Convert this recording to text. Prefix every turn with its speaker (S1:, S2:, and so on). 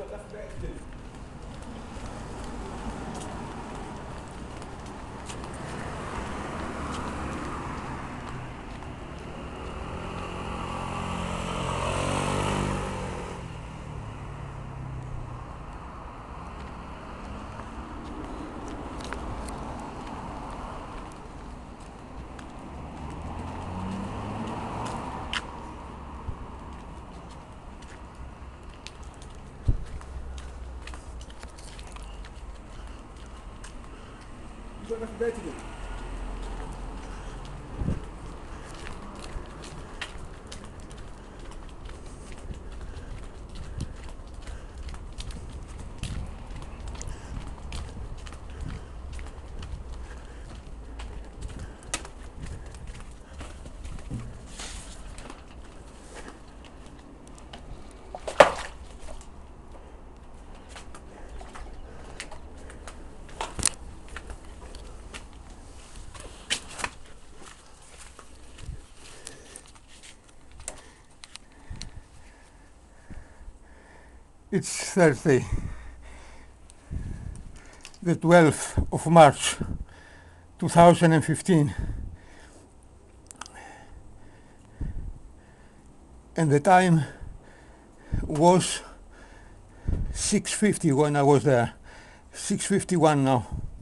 S1: got nothing better to do. You've got nothing better to do.
S2: It's Thursday, the 12th of March 2015, and the time was 6:50 when I was there. 6:51 now.